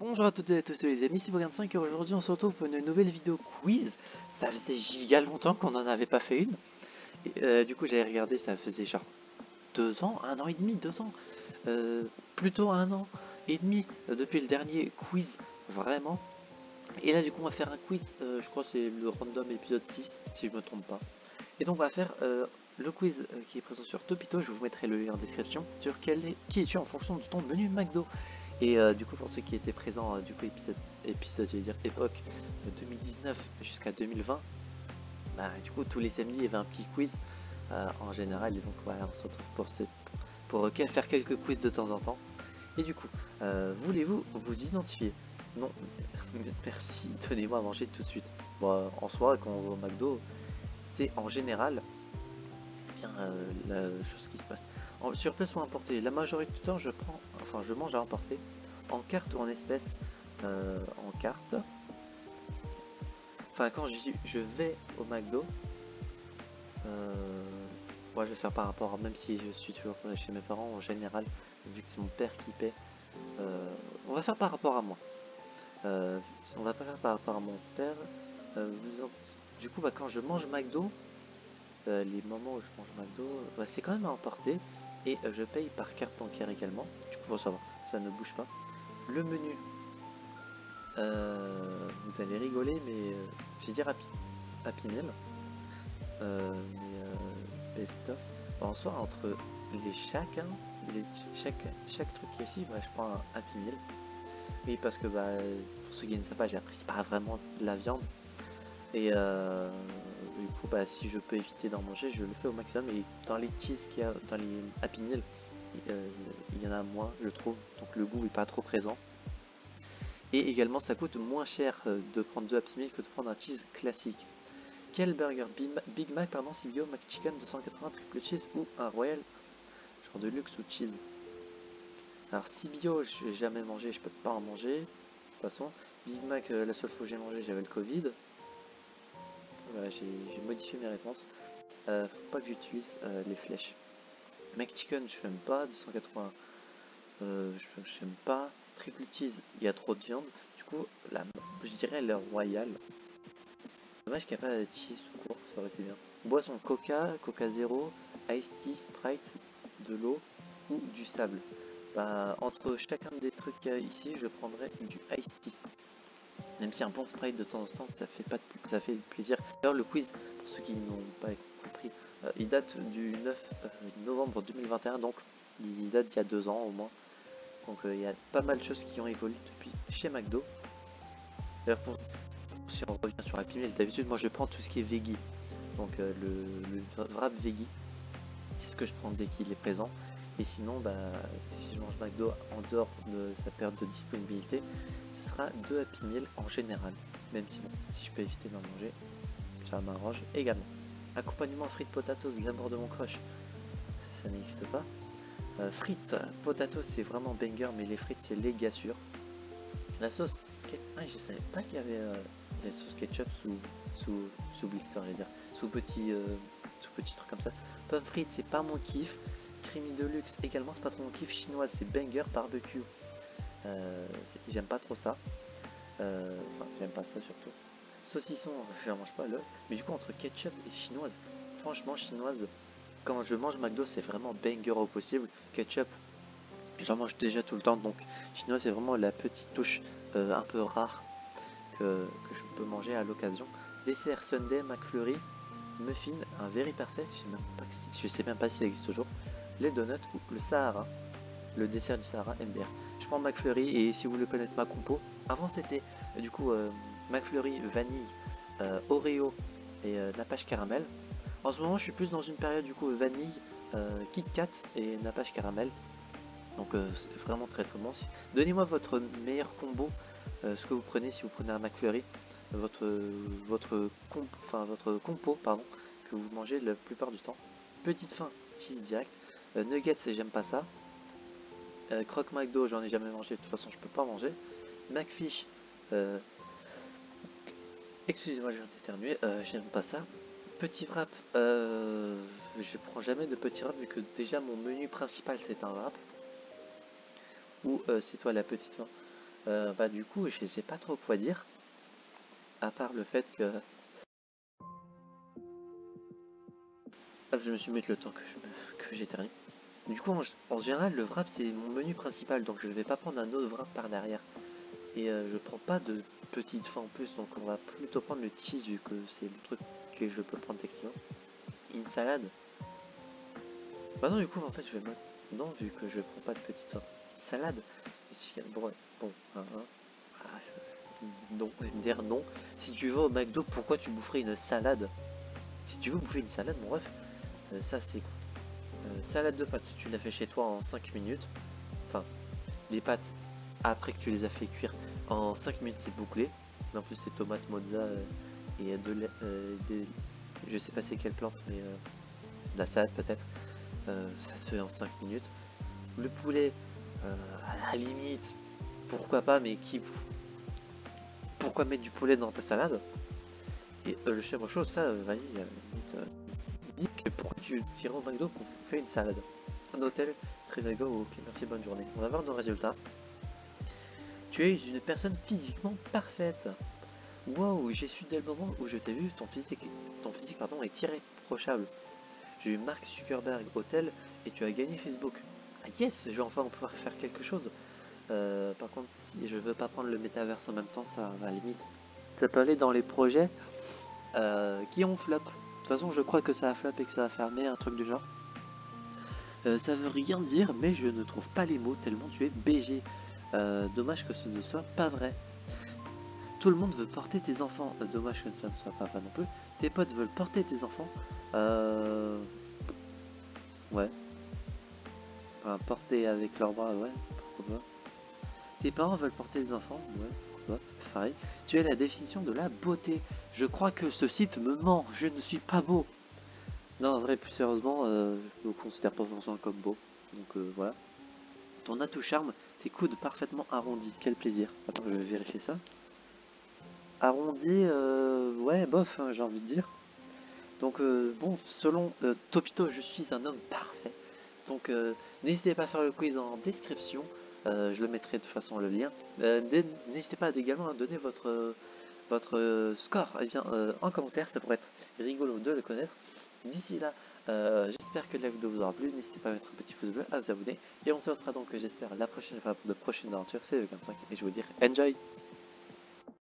Bonjour à toutes et à tous les amis, c'est Bogan5 et aujourd'hui on se retrouve pour une nouvelle vidéo quiz. Ça faisait giga longtemps qu'on n'en avait pas fait une. Et, du coup j'avais regardé, ça faisait genre 2 ans, 1 an et demi, 2 ans. Plutôt 1 an et demi depuis le dernier quiz, vraiment. Et là du coup on va faire un quiz, je crois que c'est le random épisode 6 si je me trompe pas. Et donc on va faire le quiz qui est présent sur Topito, je vous mettrai le lien en description, sur qui es-tu en fonction de ton menu McDo. Et du coup pour ceux qui étaient présents, du coup épisode j'allais dire époque 2019 jusqu'à 2020, bah, du coup tous les samedis il y avait un petit quiz en général, et donc voilà on se retrouve pour faire quelques quiz de temps en temps. Et du coup, voulez-vous vous identifier? Non, merci, donnez-moi à manger tout de suite. Bon, en soi quand on va au McDo, c'est en général bien la chose qui se passe. Sur place ou importé, la majorité du temps je mange à emporter, en carte ou en espèces, en carte. Enfin quand je vais au McDo, moi je vais faire par rapport, même si je suis toujours chez mes parents en général, vu que c'est mon père qui paie, on va faire par rapport à moi. On va pas faire par rapport à mon père. Du coup, bah, quand je mange McDo, les moments où je mange McDo, bah, c'est quand même à emporter. Et je paye par carte bancaire également. Du coup, ça va, ça ne bouge pas. Le menu, vous allez rigoler, mais j'ai dit Happy Meal. Best of. Bon, en soi, entre chaque truc qui est ici, bah, je prends un Happy Meal. Oui, parce que bah, pour ceux qui ne savent pas, j'apprécie pas vraiment de la viande. Et du coup, bah, si je peux éviter d'en manger, je le fais au maximum. Et dans les cheese qu'il y a dans les Happy Meal, il y en a moins, je trouve. Donc le goût est pas trop présent. Et également, ça coûte moins cher de prendre 2 Happy Meal que de prendre un cheese classique. Quel burger? Big Mac, pardon, CBO, McChicken 280, triple cheese ou un Royal, genre de luxe ou cheese? Alors CBO, je n'ai jamais mangé, je peux pas en manger. De toute façon, Big Mac, la seule fois que j'ai mangé, j'avais le Covid. Voilà, j'ai modifié mes réponses. Faut pas que j'utilise les flèches. McChicken, je n'aime pas. 280, je n'aime pas. Triple cheese, il y a trop de viande. Du coup, je dirais le Royal. Dommage qu'il n'y a pas de cheese tout court, ça aurait été bien. Boisson Coca, Coca Zero, Ice Tea, Sprite, de l'eau ou du sable. Bah, entre chacun des trucs qu'il y a ici, je prendrais du Ice Tea. Même si un bon Sprite de temps en temps, ça fait plaisir. D'ailleurs, le quiz, pour ceux qui n'ont pas compris, il date du 9 novembre 2021, donc il date d'il y a 2 ans au moins. Donc il y a pas mal de choses qui ont évolué depuis chez McDo. D'ailleurs, si on revient sur Happy Meal, d'habitude moi je prends tout ce qui est veggie, donc le wrap veggie, c'est ce que je prends dès qu'il est présent. Et sinon, bah, si je mange McDo en dehors de sa période de disponibilité, ce sera 2 Happy Meal en général, même si bon, si je peux éviter d'en manger, ça m'arrange également. Accompagnement frites potatoes, l'amour de mon crush, ça n'existe pas. Frites potatoes, c'est vraiment banger, mais les frites c'est les gassures. La sauce, je savais pas qu'il y avait la sauce ketchup sous blister, je vais dire, sous petit truc comme ça. Pommes frites, c'est pas mon kiff. Creamy Deluxe également, c'est pas trop mon kiff. Chinoise, c'est banger. Barbecue, j'aime pas trop ça. Enfin, j'aime pas ça surtout. Saucisson, j'en mange pas là. Mais du coup, entre ketchup et chinoise, franchement, chinoise, quand je mange McDo, c'est vraiment banger au possible. Ketchup, j'en mange déjà tout le temps, donc chinois c'est vraiment la petite touche un peu rare que je peux manger à l'occasion. Dessert Sundae, McFlurry, muffin, un very parfait, je sais même pas si ça existe toujours. Les donuts ou le Sahara, le dessert du Sahara MDR. Je prends McFlurry, et si vous voulez connaître ma compo, avant c'était du coup McFlurry, vanille, Oreo et nappage caramel. En ce moment je suis plus dans une période du coup vanille, Kit Kat et nappage caramel. Donc c'est vraiment très très bon. Donnez-moi votre meilleur combo, ce que vous prenez si vous prenez un McFlurry, votre compo pardon, que vous mangez la plupart du temps. Petite faim, cheese direct. Nuggets, j'aime pas ça. Croque McDo, j'en ai jamais mangé, de toute façon je peux pas manger. McFish, excusez-moi je viens d'éternuer, j'aime pas ça. Petit wrap, je prends jamais de petit wrap vu que déjà mon menu principal c'est un wrap. Ou c'est toi la petite faim. Bah du coup, je sais pas trop quoi dire, à part le fait que... Hop, je me suis mis le temps que j'éternue. Du coup, en général, le wrap, c'est mon menu principal, donc je ne vais pas prendre un autre wrap par derrière. Et je prends pas de petites fins en plus, donc on va plutôt prendre le cheese, vu que c'est le truc que je peux prendre techniquement. Une salade. Bah non, du coup, en fait, je vais mettre... Non, vu que je prends pas de petite fin. Salade. Bon, ouais, bon, non, je vais me dire non. Si tu vas au McDo, pourquoi tu boufferais une salade? Si tu veux bouffer une salade, mon ref, ça c'est salade de pâtes, tu l'as fait chez toi en 5 minutes. Enfin, les pâtes, après que tu les as fait cuire, en 5 minutes c'est bouclé. En plus c'est tomate, mozza et je sais pas c'est quelle plante, mais de la salade peut-être. Ça se fait en 5 minutes. Le poulet, à la limite, pourquoi pas, mais pourquoi mettre du poulet dans ta salade? Et le chèvre chaud, ça, vas-y, Nick, pourquoi tu t'irais au McDo pour faire une salade? Un hôtel, Trivago, ok, merci, bonne journée. On va voir nos résultats. Tu es une personne physiquement parfaite. Wow, j'ai su dès le moment où je t'ai vu, ton physique pardon, est irréprochable. J'ai eu Mark Zuckerberg hôtel et tu as gagné Facebook. Ah yes, je vais enfin pouvoir faire quelque chose. Par contre, si je veux pas prendre le métaverse en même temps, ça va à la limite. Ça peut aller dans les projets qui ont flop. De toute façon, je crois que ça a flop et que ça a fermé, un truc du genre. Ça veut rien dire, mais je ne trouve pas les mots tellement tu es BG. Dommage que ce ne soit pas vrai. Tout le monde veut porter tes enfants. Dommage que ça ne soit pas vrai non plus. Tes potes veulent porter tes enfants. Ouais. Enfin, porter avec leurs bras, ouais. Pourquoi pas. Tes parents veulent porter des enfants. Ouais. Pourquoi pas. Pareil. Tu es la définition de la beauté. Je crois que ce site me ment. Je ne suis pas beau. Non, en vrai, plus sérieusement, je me considère pas forcément comme beau. Donc voilà. Ton atout charme, tes coudes parfaitement arrondis. Quel plaisir. Attends, je vais vérifier ça. Arrondi, ouais, bof, hein, j'ai envie de dire. Donc bon, selon Topito, je suis un homme parfait. Donc n'hésitez pas à faire le quiz en description. Je le mettrai de toute façon le lien. N'hésitez pas également à donner votre score bien, en commentaire. Ça pourrait être rigolo de le connaître. D'ici là, j'espère que la vidéo vous aura plu. N'hésitez pas à mettre un petit pouce bleu, à vous abonner. Et on se retrouvera donc, j'espère, la prochaine fois pour de prochaines aventures. C'est le 25 et je vous dis enjoy!